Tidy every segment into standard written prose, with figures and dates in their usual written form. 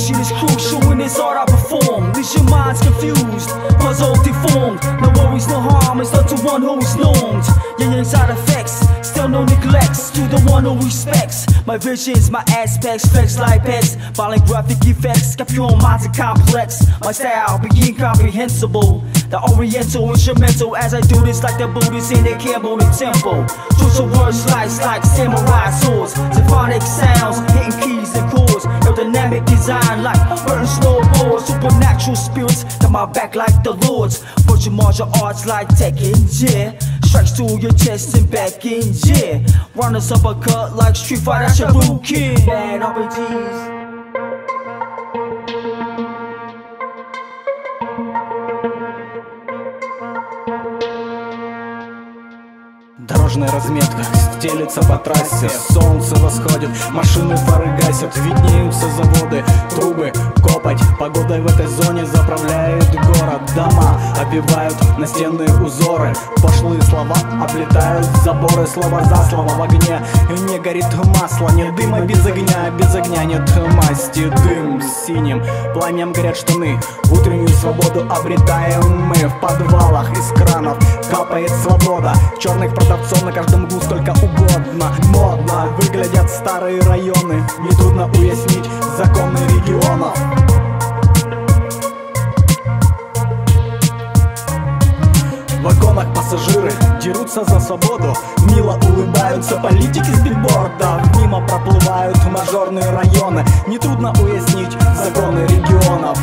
Communication is crucial in this art I perform. Leaves your minds confused, puzzled, deformed. No worries, no harm, it's done to one who is normed. Yin side effects, still no neglects to the one who respects my visions, my aspects, flex like pecs, violent graphic effects, got pure minds and complex. My style be incomprehensible, the oriental instrumental as I do this like the Buddhists in the Cambodian temple. Choice of words slice like samurai swords, symphonic sounds, hitting keys and chords, aerodynamic design like burning snowboards, supernatural spirits got my back like the lords, virtual martial arts like Tekken, yeah, strikes to your chest and back in, yeah, runners uppercut like Street Fighter Shabukin, bad RPGs. Дорожная разметка стелется по трассе, солнце восходит, машины фары гасят, виднеются заводы, трубы, копоть. Погодой в этой зоне заправляет город. Дома обивают настенные узоры, пошлые слова облетают заборы. Слово за слово в огне не горит масло, нет дыма без огня нет масти. Дым синим пламенем горят штаны, утреннюю свободу обретаем мы. В подвалах из кранов капает свобода, черных продавцов на каждом углу столько угодно. Модно выглядят старые районы, нетрудно уяснить законы регионов. В вагонах пассажиры дерутся за свободу, мило улыбаются политики с билбордов. Мимо проплывают мажорные районы, нетрудно уяснить законы регионов.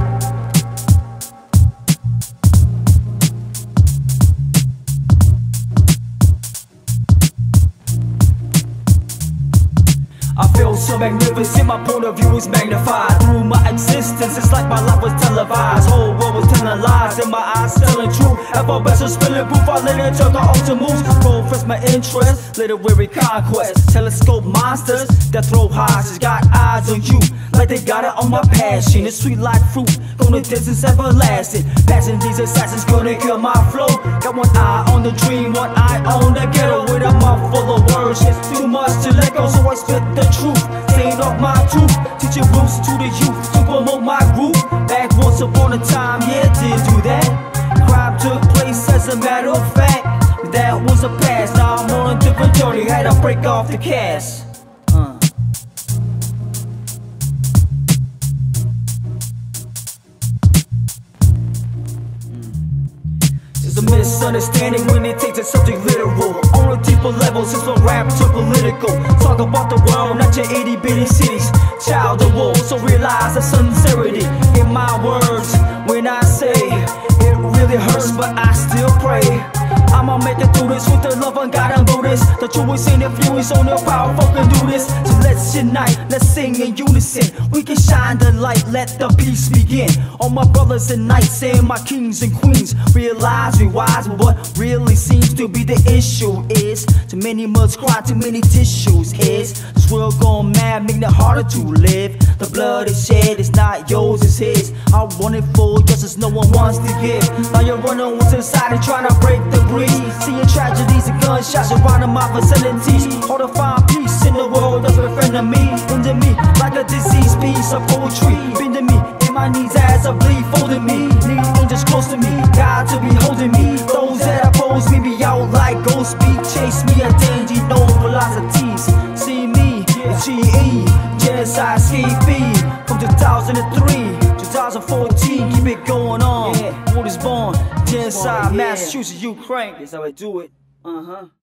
I feel so magnificent, my point of view is magnified. Through my existence, it's like my life was televised. Whole world was telling lies, and my eyes telling truth. Effervescence, spilling proof, I let it turn the ultimate moves. Profess my interest, literary conquest. Telescope monsters that throw highs, got eyes on you, like they got it on my passion. It's sweet like fruit, going the distance everlasting. Passing these assassins, gonna kill my flow. Got one eye on the dream, one eye on the ghetto. With a mouth full of words, it's too much to let go, so I spit the truth, saying off my truth, teaching roots to the youth to promote my group. Back once upon a time, yeah, did do that. Crime took place as a matter of fact, but that was the past. Now I'm on a different journey, had to break off the cast. It's a misunderstanding when it takes a subject literal. On a deeper level, since from rap to political. Talk about the world, not your itty bitty cities. Child of war, so realize the sincerity in my words. When I say it really hurts, but I still pray I'ma make it through this with the love I gotta do this. The choice and influence on the powerful can do this. So let's unite, let's sing in unison. We can shine the light, let the peace begin. All my brothers and knights and my kings and queens, realize we wise, but what really seems to be the issue is too many mud's cry, too many tissues. Is this world gone mad, making it harder to live? The blood is shed, it's not yours, it's his. I want it for justice, no one wants to give. Now you're running what's inside and trying to break the breeze. Seeing tragedies and gunshots around in my vicinities. Hard to find peace in the world that's a friend of me. Into me like a disease piece of poetry. Bending me in my knees as I bleed, folding me. Need angels close to me, God to be holding me. Those that oppose me be out like ghost speak. Chase me a danger, no velocities. See me, GE, genocide escapee. From 2003, 2014, keep it going on. What is born? Genocide, Massachusetts, Ukraine. That's how I do it.